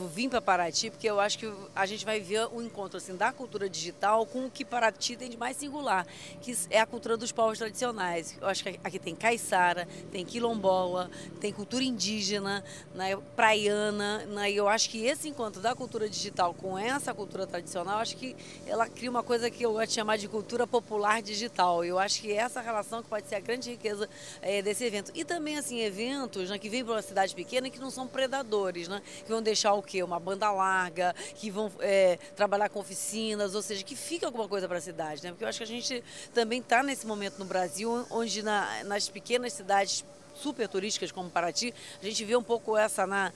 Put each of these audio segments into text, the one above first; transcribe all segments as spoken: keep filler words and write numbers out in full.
motivo vir para Paraty, porque eu acho que a gente vai ver o encontro assim, da cultura digital com o que Paraty tem de mais singular, que é a cultura dos povos tradicionais. Eu acho que aqui tem caiçara, tem quilombola, tem cultura indígena, né, praiana, né, e eu acho que esse encontro da cultura digital com essa cultura tradicional, acho que ela cria uma coisa que eu gosto de chamar de cultura popular digital. Eu acho que essa relação que pode ser a grande riqueza é, desse evento. E também, assim, eventos, né, que vêm para uma cidade pequena e que não são predadores, né? Que vão deixar o quê? Uma banda larga, que vão é, trabalhar com oficinas, ou seja, que fica alguma coisa para a cidade, né? Porque eu acho que a gente também está nesse momento no Brasil, onde na, nas pequenas cidades super turísticas como Paraty, a gente vê um pouco essa, na,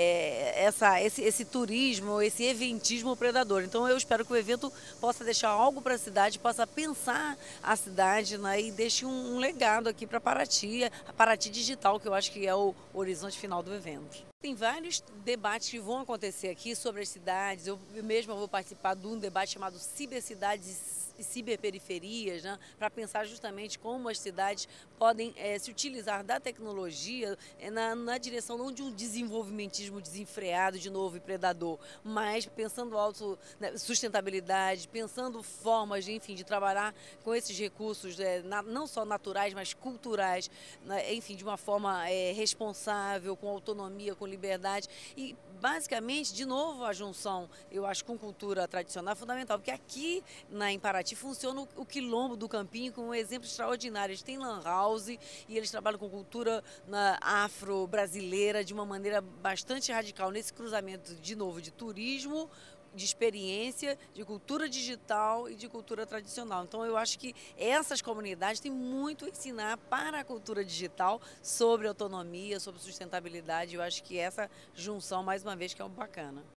é, essa, esse, esse turismo, esse eventismo predador. Então eu espero que o evento possa deixar algo para a cidade, possa pensar a cidade, né, e deixe um, um legado aqui para Paraty, a Paraty digital, que eu acho que é o horizonte final do evento. Tem vários debates que vão acontecer aqui sobre as cidades. Eu mesma vou participar de um debate chamado Cibercidades e Ciberperiferias, né, para pensar justamente como as cidades podem é, se utilizar da tecnologia é, na, na direção não de um desenvolvimentismo desenfreado de novo e predador, mas pensando auto, né, sustentabilidade, pensando formas, de, enfim, de trabalhar com esses recursos, é, na, não só naturais, mas culturais, né, enfim, de uma forma é, responsável, com autonomia, com liberdade e basicamente, de novo, a junção, eu acho, com cultura tradicional é fundamental, porque aqui na, em Paraty funciona o, o Quilombo do Campinho com um exemplo extraordinário. Eles têm lan house e eles trabalham com cultura afro-brasileira de uma maneira bastante radical, nesse cruzamento, de novo, de turismo, de experiência, de cultura digital e de cultura tradicional. Então eu acho que essas comunidades têm muito a ensinar para a cultura digital sobre autonomia, sobre sustentabilidade. Eu acho que essa junção, mais uma vez, que é um bacana.